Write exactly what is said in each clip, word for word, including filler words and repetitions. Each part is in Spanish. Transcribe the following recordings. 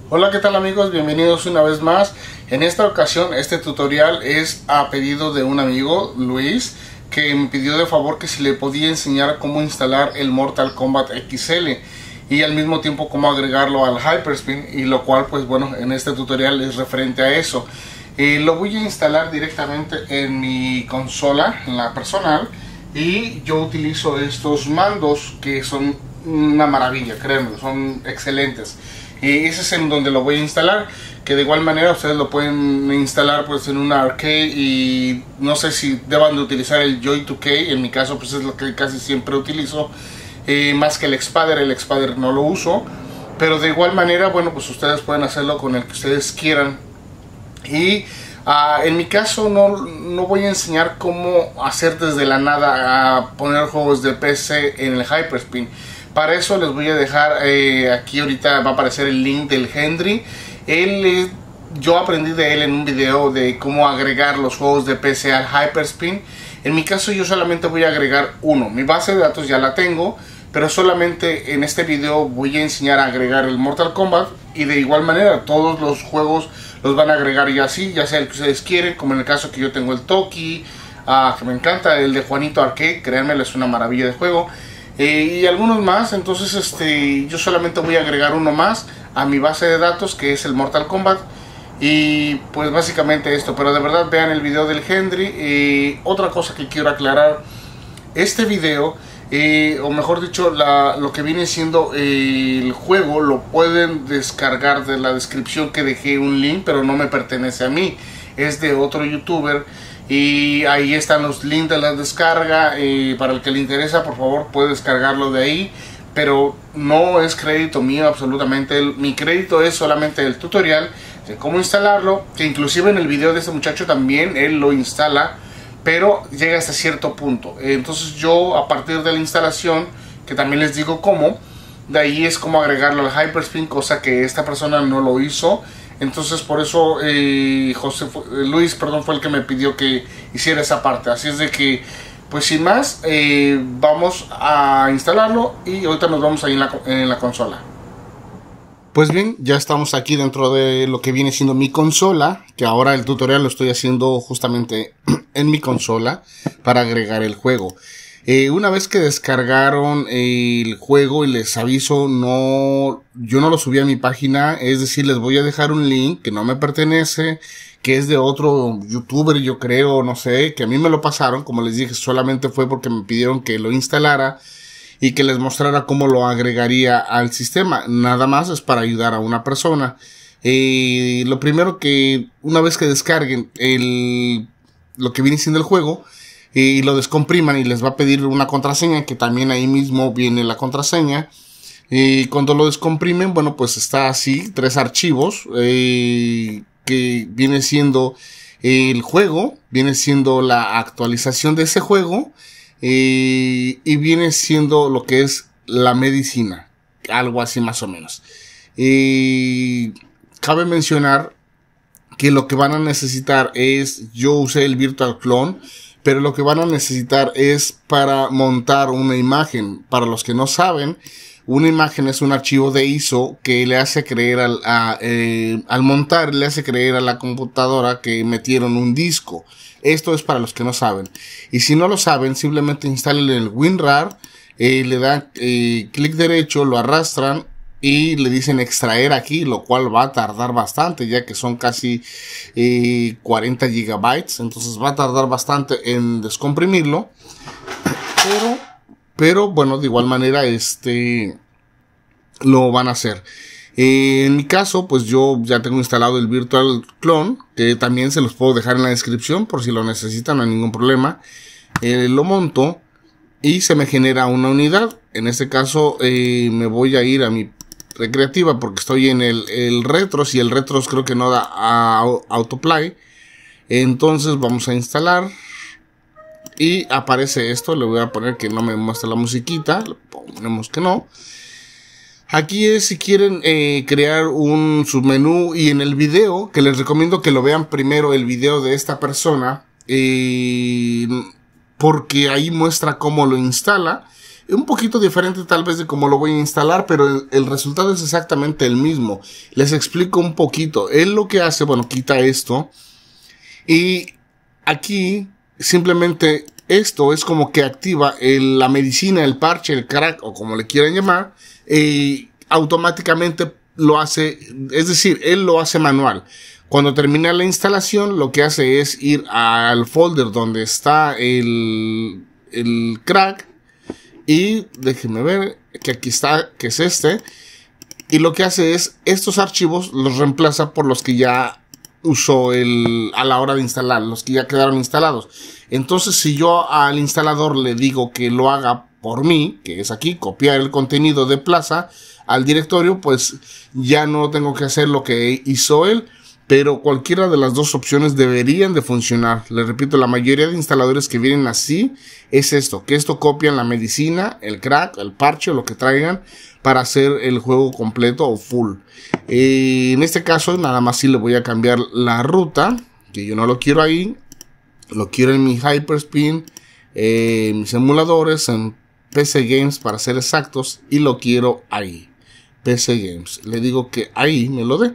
Hola, ¿qué tal amigos? Bienvenidos una vez más. En esta ocasión este tutorial es a pedido de un amigo, Luis, que me pidió de favor que si le podía enseñar cómo instalar el Mortal Kombat X L y al mismo tiempo cómo agregarlo al Hyperspin, y lo cual pues bueno, en este tutorial es referente a eso. Eh, lo voy a instalar directamente en mi consola, en la personal, y yo utilizo estos mandos que son una maravilla, créanme, son excelentes. Y ese es en donde lo voy a instalar, que de igual manera ustedes lo pueden instalar pues en una arcade, y no sé si deban de utilizar el Joy dos K. En mi caso pues es lo que casi siempre utilizo, eh, más que el Xpader. El Xpader no lo uso, pero de igual manera bueno, pues ustedes pueden hacerlo con el que ustedes quieran. Y uh, en mi caso no, no voy a enseñar cómo hacer desde la nada a poner juegos de P C en el Hyperspin. Para eso les voy a dejar eh, aquí ahorita va a aparecer el link del Henry. Él, eh, yo aprendí de él en un video de cómo agregar los juegos de P C al Hyperspin. En mi caso yo solamente voy a agregar uno. Mi base de datos ya la tengo, pero solamente en este video voy a enseñar a agregar el Mortal Kombat, y de igual manera todos los juegos los van a agregar ya así, ya sea el que ustedes quieren, como en el caso que yo tengo el Toki, uh, que me encanta, el de Juanito Arcade, créanme, es una maravilla de juego. Eh, y algunos más. Entonces este yo solamente voy a agregar uno más a mi base de datos, que es el Mortal Kombat, y pues básicamente esto. Pero de verdad vean el video del Henry. Eh, otra cosa que quiero aclarar, este video eh, o mejor dicho la, lo que viene siendo eh, el juego lo pueden descargar de la descripción, que dejé un link, pero no me pertenece a mí, es de otro youtuber. Y ahí están los links de la descarga, eh, para el que le interesa por favor puede descargarlo de ahí, pero no es crédito mío absolutamente. El, mi crédito es solamente el tutorial de cómo instalarlo, que inclusive en el video de este muchacho también él lo instala, pero llega hasta cierto punto. Entonces yo, a partir de la instalación, que también les digo cómo, de ahí es como agregarlo al Hyperspin, cosa que esta persona no lo hizo. Entonces por eso eh, José fue, Luis perdón, fue el que me pidió que hiciera esa parte. Así es de que, pues sin más, eh, vamos a instalarlo y ahorita nos vamos ahí en la, en la consola. Pues bien, ya estamos aquí dentro de lo que viene siendo mi consola, que ahora el tutorial lo estoy haciendo justamente en mi consola para agregar el juego. Eh, una vez que descargaron el juego, y les aviso, no, yo no lo subí a mi página, es decir, les voy a dejar un link que no me pertenece, que es de otro youtuber, yo creo, no sé, que a mí me lo pasaron. Como les dije, solamente fue porque me pidieron que lo instalara y que les mostrara cómo lo agregaría al sistema. Nada más, es para ayudar a una persona. Eh, lo primero, que una vez que descarguen el, lo que viene siendo el juego, y lo descompriman, y les va a pedir una contraseña, que también ahí mismo viene la contraseña. Y cuando lo descomprimen, bueno, pues está así, tres archivos, eh, que viene siendo el juego, viene siendo la actualización de ese juego, eh, y viene siendo lo que es la medicina, algo así más o menos. Eh, cabe mencionar que lo que van a necesitar es, yo usé el Virtual Clone, pero lo que van a necesitar es para montar una imagen. Para los que no saben, una imagen es un archivo de I S O que le hace creer al, a, eh, al montar, le hace creer a la computadora que metieron un disco. Esto es para los que no saben. Y si no lo saben, simplemente instalen el WinRAR, eh, le dan eh, clic derecho, lo arrastran y le dicen extraer aquí, lo cual va a tardar bastante, ya que son casi eh, cuarenta gigabytes. Entonces va a tardar bastante en descomprimirlo, pero, pero bueno, de igual manera este lo van a hacer. Eh, en mi caso, pues yo ya tengo instalado el Virtual Clone, que también se los puedo dejar en la descripción por si lo necesitan, no hay ningún problema. Eh, lo monto y se me genera una unidad. En este caso eh, me voy a ir a mi recreativa porque estoy en el, el retros, y el retros creo que no da a autoplay. Entonces vamos a instalar y aparece esto. Le voy a poner que no me muestra la musiquita, le ponemos que no. Aquí es si quieren eh, crear un submenú, y en el video, que les recomiendo que lo vean primero, el video de esta persona, eh, porque ahí muestra cómo lo instala. un poquito diferente tal vez de cómo lo voy a instalar, pero el, el resultado es exactamente el mismo. Les explico un poquito. Él lo que hace, bueno, quita esto y aquí simplemente esto es como que activa el, la medicina, el parche, el crack o como le quieran llamar, y automáticamente lo hace, es decir, él lo hace manual. Cuando termina la instalación, lo que hace es ir al folder donde está el, el crack y déjenme ver que aquí está, que es este, y lo que hace es estos archivos los reemplaza por los que ya usó el, a la hora de instalar, los que ya quedaron instalados. Entonces, si yo al instalador le digo que lo haga por mí, que es aquí, copiar el contenido de Plaza al directorio, pues ya no tengo que hacer lo que hizo él, pero cualquiera de las dos opciones deberían de funcionar. Les repito, la mayoría de instaladores que vienen así es esto, que esto copian la medicina, el crack, el parche o lo que traigan para hacer el juego completo o full. Eh, en este caso nada más sí le voy a cambiar la ruta, que yo no lo quiero ahí, lo quiero en mi Hyperspin, eh, mis emuladores, en P C Games para ser exactos, y lo quiero ahí, P C Games. Le digo que ahí me lo dé.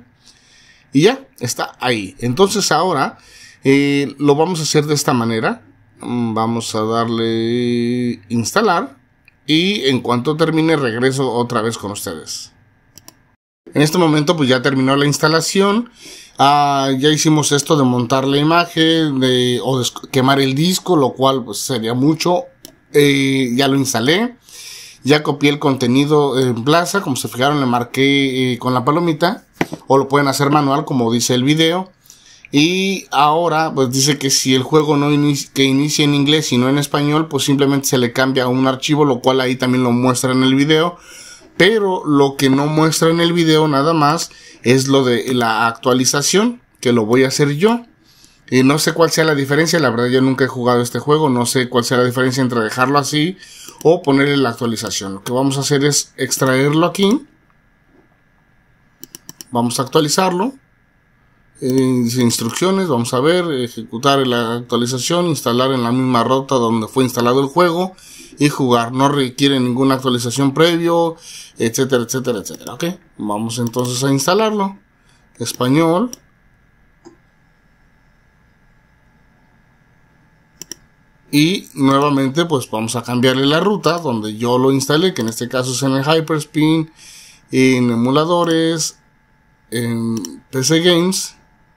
Y ya, está ahí. Entonces ahora eh, lo vamos a hacer de esta manera. Vamos a darle instalar. Y en cuanto termine regreso otra vez con ustedes. En este momento pues ya terminó la instalación. Ah, ya hicimos esto de montar la imagen de, o de quemar el disco, lo cual pues sería mucho. Eh, ya lo instalé. Ya copié el contenido en Plaza. Como se fijaron, le marqué eh, con la palomita. O lo pueden hacer manual como dice el video. Y ahora pues dice que si el juego no inicia, que inicie en inglés y no en español, pues simplemente se le cambia a un archivo, lo cual ahí también lo muestra en el video. Pero lo que no muestra en el video nada más es lo de la actualización, que lo voy a hacer yo. Y no sé cuál sea la diferencia, la verdad yo nunca he jugado este juego, no sé cuál sea la diferencia entre dejarlo así o ponerle la actualización. Lo que vamos a hacer es extraerlo aquí. Vamos a actualizarlo. Eh, instrucciones, vamos a ver, ejecutar la actualización, instalar en la misma ruta donde fue instalado el juego y jugar. No requiere ninguna actualización previo, etcétera, etcétera, etcétera. Ok, vamos entonces a instalarlo. Español. Y nuevamente pues vamos a cambiarle la ruta donde yo lo instalé, que en este caso es en el Hyperspin, en emuladores, en P C Games.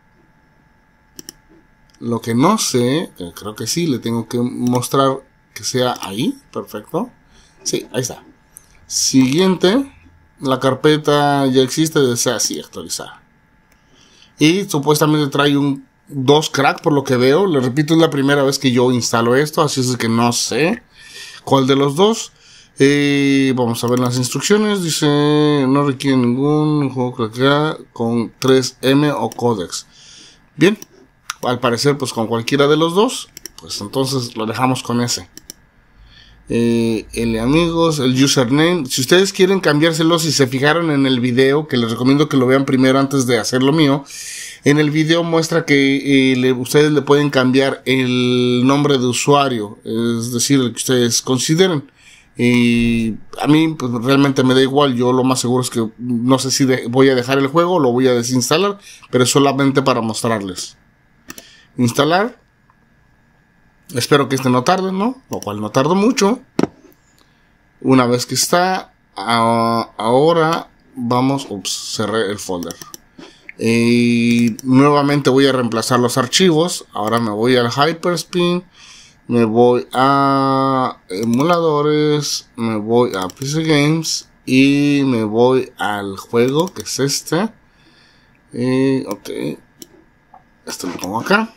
Lo que no sé, creo que sí, le tengo que mostrar que sea ahí. Perfecto. Sí, ahí está. Siguiente. La carpeta ya existe, desea así actualizar. Y supuestamente trae un dos crack por lo que veo. Le repito, es la primera vez que yo instalo esto, así es que no sé cuál de los dos. Eh, vamos a ver las instrucciones. Dice, no requiere ningún juego craqueado con tres M o codecs. Bien. Al parecer pues con cualquiera de los dos, pues entonces lo dejamos con ese. Eh, el amigos, el username, si ustedes quieren cambiárselo, si se fijaron en el video, que les recomiendo que lo vean primero antes de hacer lo mío, en el video muestra que eh, le, ustedes le pueden cambiar el nombre de usuario, es decir, el que ustedes consideren. Y a mí pues realmente me da igual, yo lo más seguro es que no sé si de, voy a dejar el juego o lo voy a desinstalar, pero es solamente para mostrarles. Instalar. Espero que este no tarde, ¿no? Lo cual no tardo mucho. Una vez que está, a, ahora vamos, ups, cerré el folder. Y nuevamente voy a reemplazar los archivos. Ahora me voy al Hyperspin, me voy a emuladores, me voy a P C Games y me voy al juego, que es este. Y, ok, esto lo pongo acá.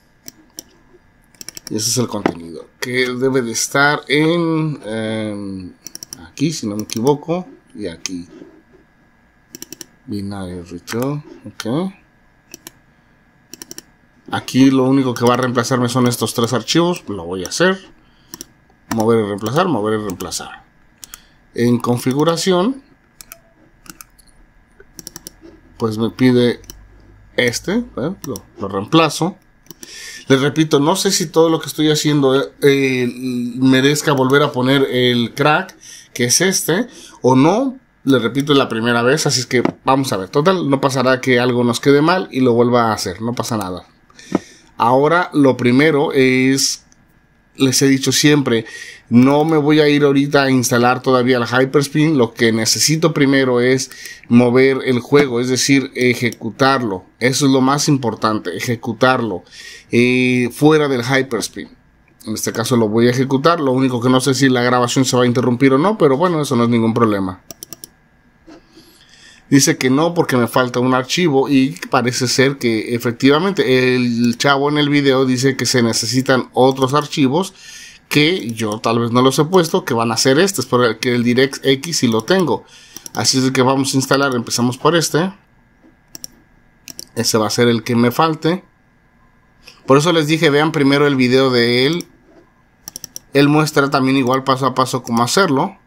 Y ese es el contenido que debe de estar en eh, aquí, si no me equivoco, y aquí. Binary return, ok. Aquí lo único que va a reemplazarme son estos tres archivos. Lo voy a hacer. Mover y reemplazar, mover y reemplazar. En configuración, pues me pide este, ¿eh? lo, lo reemplazo. Les repito, no sé si todo lo que estoy haciendo eh, merezca volver a poner el crack, que es este, o no. Les repito, es la primera vez, así es que vamos a ver. Total, no pasará que algo nos quede mal y lo vuelva a hacer, no pasa nada. Ahora, lo primero es, les he dicho siempre, no me voy a ir ahorita a instalar todavía el Hyperspin. Lo que necesito primero es mover el juego, es decir, ejecutarlo. Eso es lo más importante, ejecutarlo eh, fuera del Hyperspin. En este caso lo voy a ejecutar. Lo único que no sé si la grabación se va a interrumpir o no, pero bueno, eso no es ningún problema. Dice que no porque me falta un archivo y parece ser que efectivamente el chavo en el video dice que se necesitan otros archivos que yo tal vez no los he puesto, que van a ser estos, porque el DirectX sí lo tengo. Así es que vamos a instalar, empezamos por este. Ese va a ser el que me falte. Por eso les dije, vean primero el video de él. Él muestra también igual paso a paso cómo hacerlo.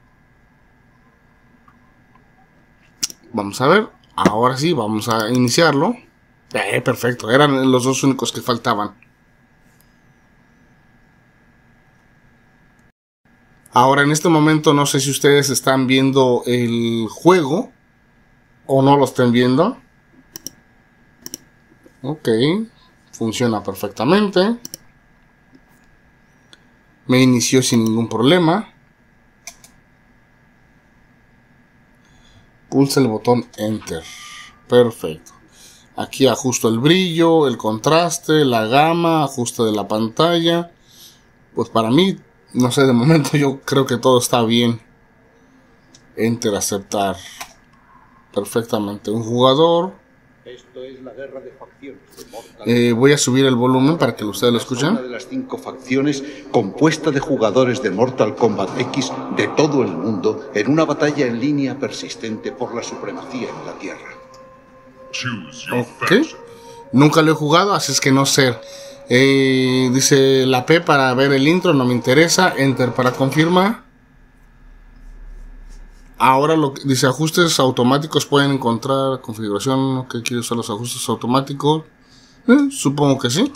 Vamos a ver, ahora sí, vamos a iniciarlo. Eh, perfecto, eran los dos únicos que faltaban. Ahora en este momento no sé si ustedes están viendo el juego o no lo estén viendo. Ok, funciona perfectamente. Me inició sin ningún problema. Pulsa el botón Enter. Perfecto. Aquí ajusto el brillo, el contraste, la gama, ajuste de la pantalla. Pues para mí, no sé, de momento yo creo que todo está bien. Enter, aceptar. Perfectamente. Un jugador. Esto es la guerra de facciones de Mortal eh, Voy a subir el volumen para que ustedes lo escuchen. Una de las cinco facciones compuesta de jugadores de Mortal Kombat X de todo el mundo en una batalla en línea persistente por la supremacía en la Tierra. Ok. Nunca lo he jugado, así es que no sé. Eh, dice la P para ver el intro, no me interesa. Enter para confirmar. Ahora lo que dice ajustes automáticos, pueden encontrar configuración que quiere usar los ajustes automáticos. Eh, supongo que sí.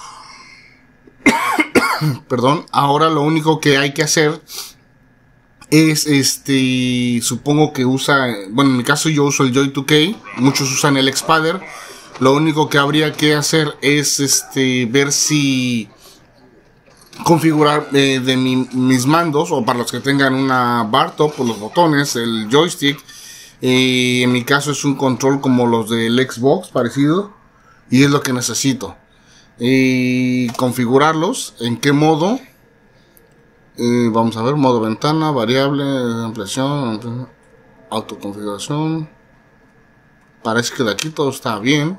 Perdón. Ahora lo único que hay que hacer es este, supongo que usa, bueno, en mi caso yo uso el Joy dos K, muchos usan el Expander. Lo único que habría que hacer es este ver si configurar eh, de mi, mis mandos, o para los que tengan una bar top, los botones, el joystick. Eh, en mi caso es un control como los del Xbox, parecido, y es lo que necesito. Y configurarlos, en qué modo. Eh, vamos a ver, modo ventana, variable, ampliación, autoconfiguración. Parece que de aquí todo está bien.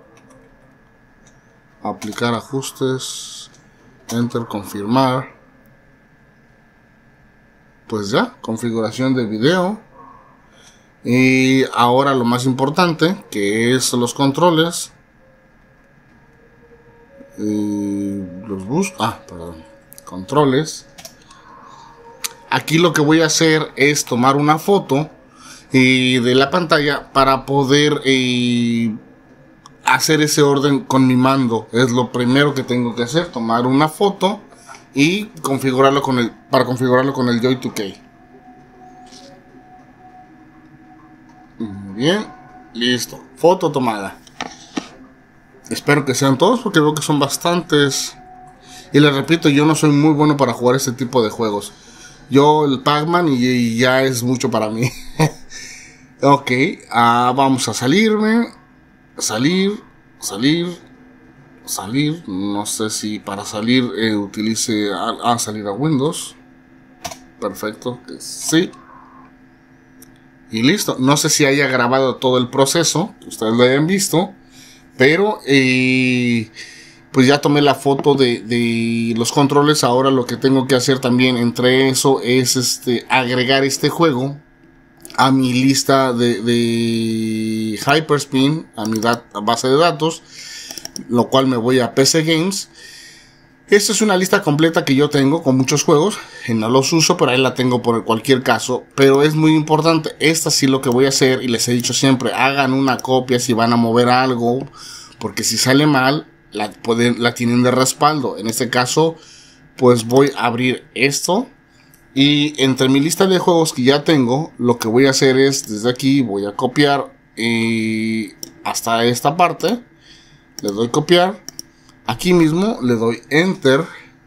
Aplicar ajustes. Enter, confirmar. Pues ya, configuración de video. Y ahora lo más importante, que es los controles. Y los bus, ah, perdón, controles. Aquí lo que voy a hacer es tomar una foto eh, de la pantalla para poder eh, hacer ese orden con mi mando. Es lo primero que tengo que hacer, tomar una foto y configurarlo con el, para configurarlo con el Joy dos K. Muy bien, listo, foto tomada. Espero que sean todos porque veo que son bastantes. Y les repito, yo no soy muy bueno para jugar este tipo de juegos. Yo el Pac-Man y, y ya es mucho para mí. Ok, uh, vamos a salirme. Salir, salir, salir. No sé si para salir eh, utilice a, a salir a Windows. Perfecto, que sí. Y listo. No sé si haya grabado todo el proceso, que ustedes lo hayan visto. Pero eh, pues ya tomé la foto de, de los controles. Ahora lo que tengo que hacer también entre eso es este, agregar este juego a mi lista de, de Hyperspin, a mi base de datos, lo cual me voy a P C Games. Esta es una lista completa que yo tengo con muchos juegos, no los uso, pero ahí la tengo por cualquier caso. Pero es muy importante, esta sí lo que voy a hacer, y les he dicho siempre, hagan una copia si van a mover algo, porque si sale mal, la, pueden, la tienen de respaldo. En este caso, pues voy a abrir esto. Y entre mi lista de juegos que ya tengo, lo que voy a hacer es, desde aquí voy a copiar eh, hasta esta parte. Le doy copiar. Aquí mismo le doy enter.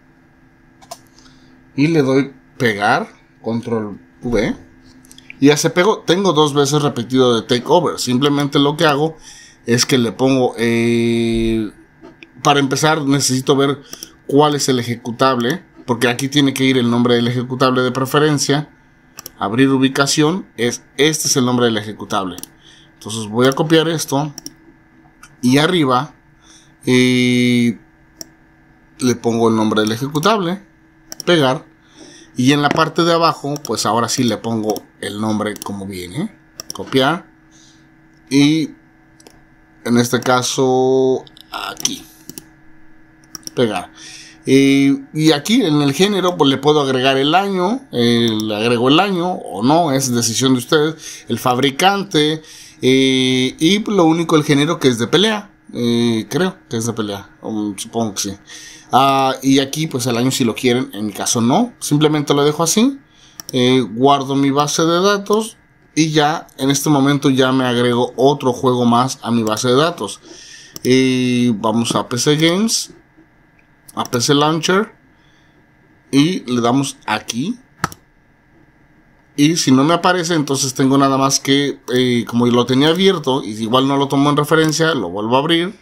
Y le doy pegar. Control V. Y ya se pegó. Tengo dos veces repetido de takeover. Simplemente lo que hago es que le pongo... Eh, para empezar necesito ver cuál es el ejecutable. Porque aquí tiene que ir el nombre del ejecutable de preferencia. Abrir ubicación. Es, este es el nombre del ejecutable. Entonces voy a copiar esto. Y arriba. Eh, le pongo el nombre del ejecutable. Pegar. Y en la parte de abajo. Pues ahora sí le pongo el nombre como viene. Copiar. Y en este caso. Aquí. Pegar. Eh, y aquí en el género pues le puedo agregar el año, eh, le agrego el año o no, es decisión de ustedes, el fabricante eh, y lo único el género que es de pelea, eh, creo que es de pelea, um, supongo que sí. Uh, y aquí pues el año si lo quieren, en mi caso no, simplemente lo dejo así, eh, guardo mi base de datos y ya en este momento ya me agrego otro juego más a mi base de datos. Eh, vamos a P C Games. A P C Launcher y le damos aquí y si no me aparece entonces tengo nada más que eh, como lo tenía abierto y igual no lo tomo en referencia, lo vuelvo a abrir.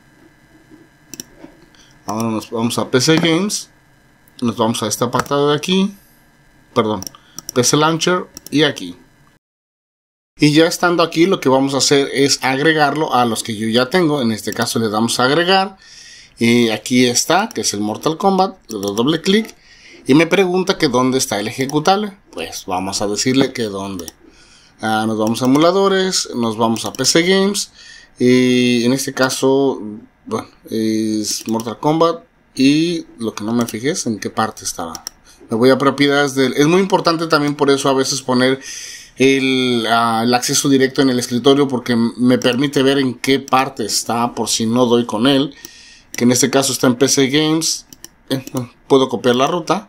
Ahora nos vamos a P C Games, nos vamos a este apartado de aquí, perdón, P C Launcher y aquí. Y ya estando aquí lo que vamos a hacer es agregarlo a los que yo ya tengo. En este caso le damos a agregar. Y aquí está, que es el Mortal Kombat. Le doy doble clic y me pregunta que dónde está el ejecutable. Pues vamos a decirle que dónde. Ah, nos vamos a emuladores, nos vamos a P C Games. Y en este caso, bueno, es Mortal Kombat. Y lo que no me fijé es en qué parte estaba. Me voy a propiedades del... Es muy importante también por eso a veces poner el, uh, el acceso directo en el escritorio. Porque me permite ver en qué parte está por si no doy con él. Que en este caso está en P C Games. Eh, puedo copiar la ruta.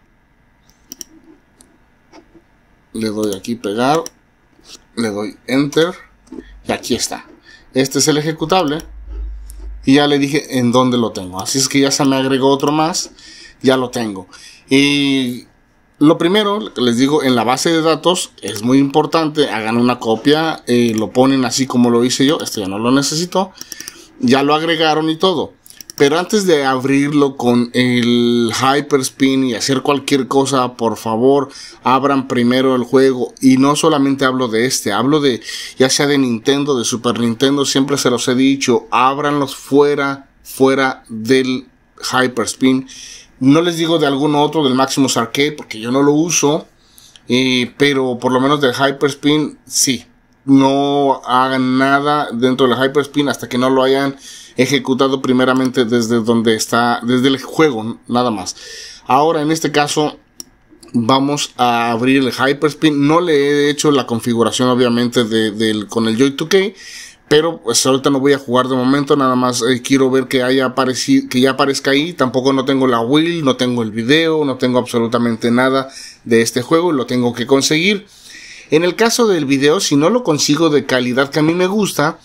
Le doy aquí pegar. Le doy enter. Y aquí está. Este es el ejecutable. Y ya le dije en dónde lo tengo. Así es que ya se me agregó otro más. Ya lo tengo. Y lo primero, les digo, en la base de datos es muy importante. Hagan una copia. Eh, lo ponen así como lo hice yo. Este ya no lo necesito. Ya lo agregaron y todo. Pero antes de abrirlo con el Hyperspin y hacer cualquier cosa, por favor, abran primero el juego. Y no solamente hablo de este, hablo de, ya sea de Nintendo, de Super Nintendo, siempre se los he dicho, ábranlos fuera, fuera del Hyperspin. No les digo de algún otro, del Maximus Arcade, porque yo no lo uso, eh, pero por lo menos del Hyperspin, sí. No hagan nada dentro del Hyperspin hasta que no lo hayan ejecutado primeramente desde donde está, desde el juego, nada más. Ahora en este caso vamos a abrir el Hyperspin. No le he hecho la configuración obviamente de, de, con el Joy dos K, pero pues ahorita no voy a jugar de momento, nada más eh, quiero ver que haya aparecido, que ya aparezca ahí. Tampoco no tengo la wheel, no tengo el video, no tengo absolutamente nada de este juego, lo tengo que conseguir. En el caso del video, si no lo consigo de calidad que a mí me gusta,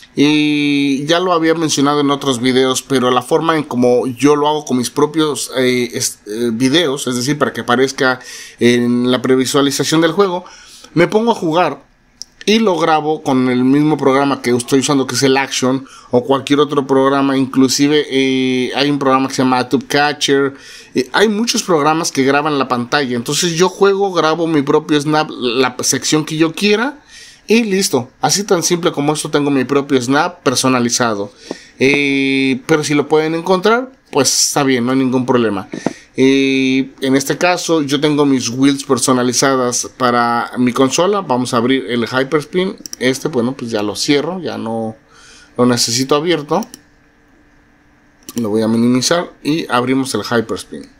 y ya lo había mencionado en otros videos, pero la forma en como yo lo hago con mis propios eh, es, eh, videos, es decir, para que aparezca en la previsualización del juego, me pongo a jugar y lo grabo con el mismo programa que estoy usando, que es el Action, o cualquier otro programa. Inclusive eh, hay un programa que se llama TubeCatcher. Eh, hay muchos programas que graban la pantalla. Entonces yo juego, grabo mi propio snap, la sección que yo quiera, y listo. Así tan simple como esto, tengo mi propio snap personalizado. Eh, pero si lo pueden encontrar, pues está bien, no hay ningún problema. Eh, en este caso yo tengo mis wheels personalizadas para mi consola. Vamos a abrir el Hyperspin. Este, bueno, pues ya lo cierro, ya no lo necesito abierto. Lo voy a minimizar y abrimos el Hyperspin.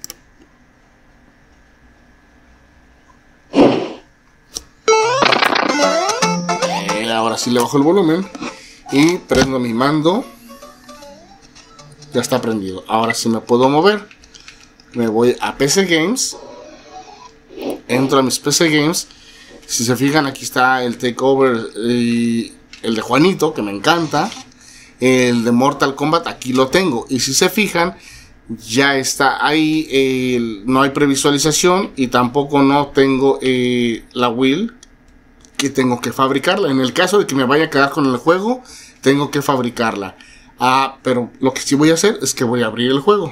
Eh, ahora sí le bajo el volumen y prendo mi mando. Ya está prendido. Ahora sí me puedo mover. Me voy a P C Games. Entro a mis P C Games. Si se fijan, aquí está el Takeover y el de Juanito, que me encanta. El de Mortal Kombat, aquí lo tengo. Y si se fijan, ya está ahí. Eh, no hay previsualización y tampoco no tengo eh, la wheel, que tengo que fabricarla. En el caso de que me vaya a quedar con el juego, tengo que fabricarla. Ah, pero lo que sí voy a hacer es que voy a abrir el juego.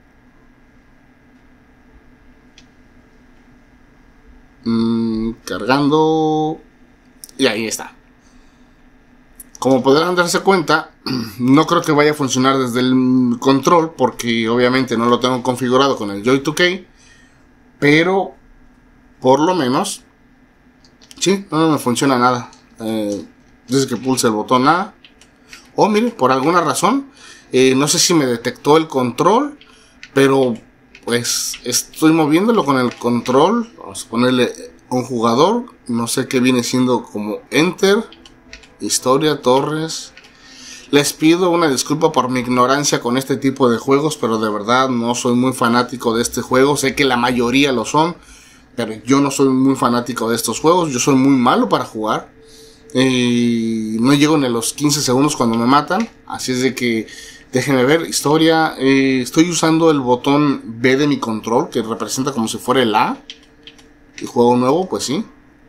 Mm, cargando. Y ahí está. Como podrán darse cuenta, no creo que vaya a funcionar desde el control, porque obviamente no lo tengo configurado con el Joy dos K. Pero por lo menos sí, no me funciona nada. Eh, desde que pulse el botón A. Oh, mire, por alguna razón, eh, no sé si me detectó el control, pero pues estoy moviéndolo con el control. Vamos a ponerle un jugador, no sé qué viene siendo como Enter, Historia, Torres. Les pido una disculpa por mi ignorancia con este tipo de juegos, pero de verdad no soy muy fanático de este juego. Sé que la mayoría lo son, pero yo no soy muy fanático de estos juegos. Yo soy muy malo para jugar. Eh, no llego ni a los quince segundos cuando me matan. Así es de que déjenme ver. Historia. Eh, estoy usando el botón B de mi control, que representa como si fuera el A. Y juego nuevo, pues sí.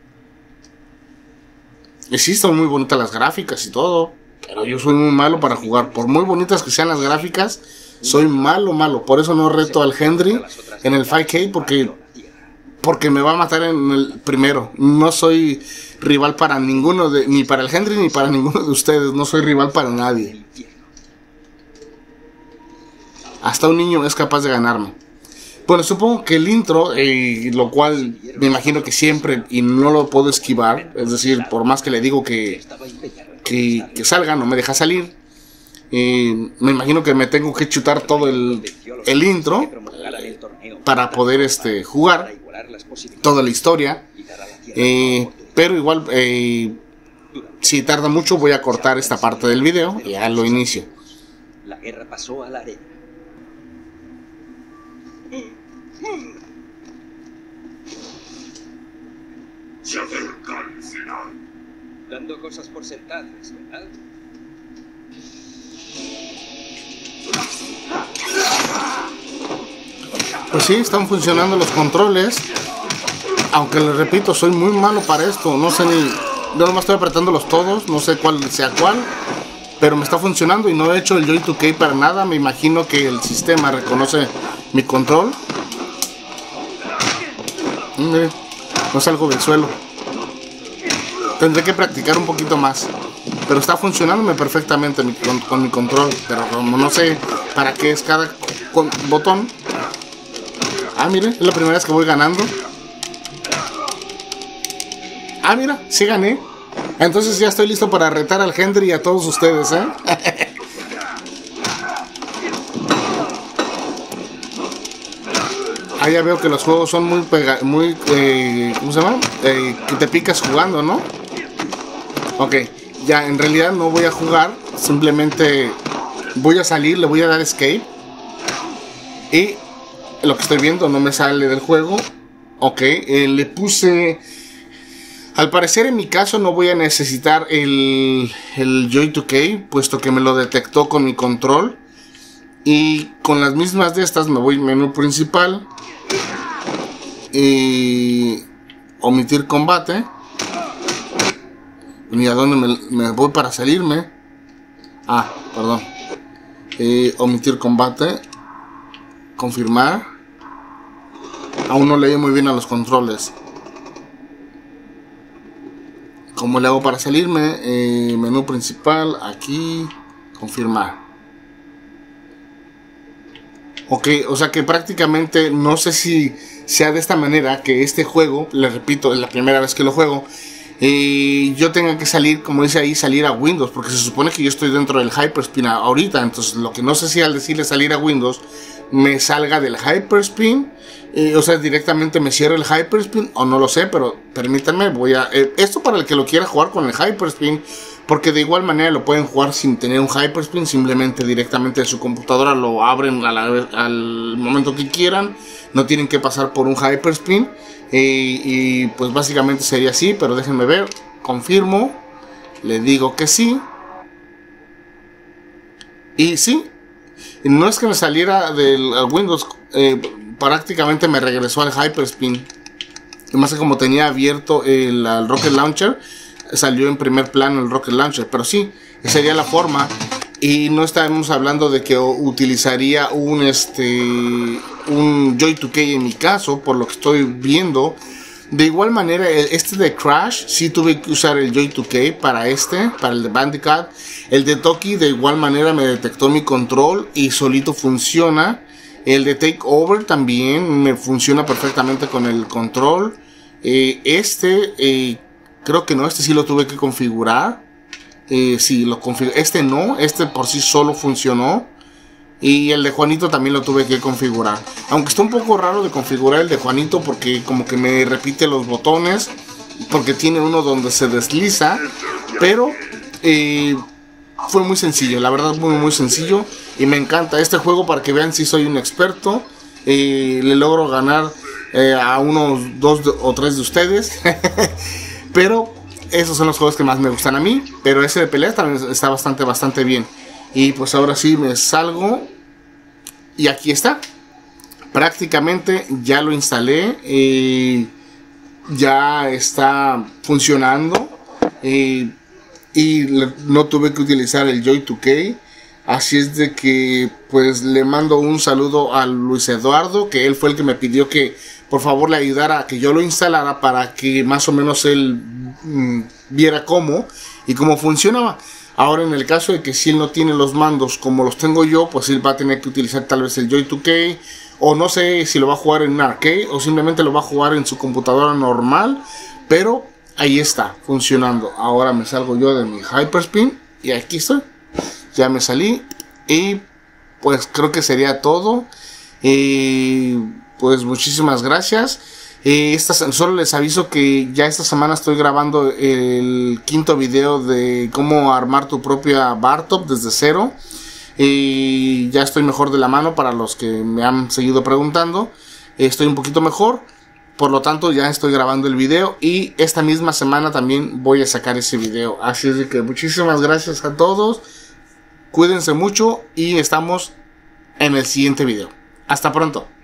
Y sí, están muy bonitas las gráficas y todo. Pero yo soy muy malo para jugar. Por muy bonitas que sean las gráficas, soy malo, malo. Por eso no reto al Henry en el cinco K, porque... porque me va a matar en el primero. No soy rival para ninguno de... ni para el Henry ni para ninguno de ustedes. No soy rival para nadie. Hasta un niño es capaz de ganarme. Bueno, supongo que el intro, eh, lo cual me imagino que siempre y no lo puedo esquivar. Es decir, por más que le digo que, que, que salga, no me deja salir. Eh, me imagino que me tengo que chutar todo el, el intro eh, para poder este, jugar toda la historia. Eh, pero igual, eh, si tarda mucho, voy a cortar esta parte del video y ya lo inicio. La guerra pasó a la arena. Se acerca el final. Dando cosas por sentadas, ¿verdad? Pues sí, están funcionando los controles. Aunque les repito, soy muy malo para esto. No sé ni... yo nomás estoy apretándolos todos. No sé cuál sea cuál. Pero me está funcionando y no he hecho el Joy dos K para nada. Me imagino que el sistema reconoce mi control. Mire, no salgo del suelo. Tendré que practicar un poquito más. Pero está funcionándome perfectamente mi, con, con mi control. Pero como no sé para qué es cada con, botón. Ah, mire, es la primera vez que voy ganando. Ah, mira, sí gané. Entonces ya estoy listo para retar al Henry y a todos ustedes, ¿eh? Ah, ya veo que los juegos son muy pega muy eh, ¿cómo se llama? Eh, que te picas jugando, ¿no? Ok, ya en realidad no voy a jugar, simplemente voy a salir, le voy a dar escape. Y lo que estoy viendo no me sale del juego. Ok, eh, le puse... Al parecer en mi caso no voy a necesitar el, el Joy dos K, puesto que me lo detectó con mi control. Y con las mismas de estas me voy al menú principal. Y omitir combate. ¿Y a dónde me, me voy para salirme? Ah, perdón. Eh, omitir combate. Confirmar. Aún no leí muy bien a los controles. ¿Cómo le hago para salirme? Eh, menú principal, aquí, confirmar. Ok, o sea que prácticamente no sé si sea de esta manera que este juego, les repito, es la primera vez que lo juego, eh, yo tenga que salir, como dice ahí, salir a Windows, porque se supone que yo estoy dentro del Hyperspin ahorita. Entonces lo que no sé si al decirle salir a Windows me salga del Hyperspin, eh, o sea, directamente me cierre el Hyperspin, o no lo sé, pero permítanme, voy a... Eh, esto para el que lo quiera jugar con el Hyperspin, porque de igual manera lo pueden jugar sin tener un Hyperspin, simplemente directamente de su computadora lo abren a la, al momento que quieran, no tienen que pasar por un Hyperspin, eh, y pues básicamente sería así, pero déjenme ver, confirmo, le digo que sí, y sí, no es que me saliera del Windows, eh, prácticamente me regresó al Hyperspin, y más que como tenía abierto el, el Rocket Launcher, salió en primer plano el Rocket Launcher, pero sí, esa sería la forma. Y no estamos hablando de que utilizaría un este un Joy two K en mi caso, por lo que estoy viendo. De igual manera, este de Crash sí tuve que usar el Joy two K para este, para el de Bandicoot. El de Toki de igual manera me detectó mi control y solito funciona. El de Take Over también me funciona perfectamente con el control. Eh, este eh, creo que no, este sí lo tuve que configurar. Eh, sí, lo configuré. Este no, este por sí solo funcionó. Y el de Juanito también lo tuve que configurar. Aunque está un poco raro de configurar el de Juanito, porque como que me repite los botones, porque tiene uno donde se desliza. Pero eh, fue muy sencillo, la verdad muy muy sencillo. Y me encanta este juego, para que vean si soy un experto. Eh, le logro ganar eh, a unos dos o tres de ustedes. Pero esos son los juegos que más me gustan a mí. Pero ese de pelea también está bastante, bastante bien. Y pues ahora sí me salgo. Y aquí está. Prácticamente ya lo instalé. Eh, ya está funcionando. Eh, y le, no tuve que utilizar el Joy two K. Así es de que pues le mando un saludo a Luis Eduardo, que él fue el que me pidió que por favor le ayudara a que yo lo instalara, para que más o menos él mmm, viera cómo y cómo funcionaba. Ahora, en el caso de que si él no tiene los mandos como los tengo yo, pues él va a tener que utilizar tal vez el Joy two K, o no sé si lo va a jugar en un arcade o simplemente lo va a jugar en su computadora normal, pero ahí está funcionando. Ahora me salgo yo de mi Hyperspin y aquí estoy. Ya me salí y pues creo que sería todo. Eh, pues muchísimas gracias. Eh, esta, solo les aviso que ya esta semana estoy grabando el quinto video de cómo armar tu propia bar top desde cero. Eh, ya estoy mejor de la mano, para los que me han seguido preguntando. Eh, estoy un poquito mejor. Por lo tanto ya estoy grabando el video, y esta misma semana también voy a sacar ese video. Así es de que muchísimas gracias a todos. Cuídense mucho y estamos en el siguiente video. Hasta pronto.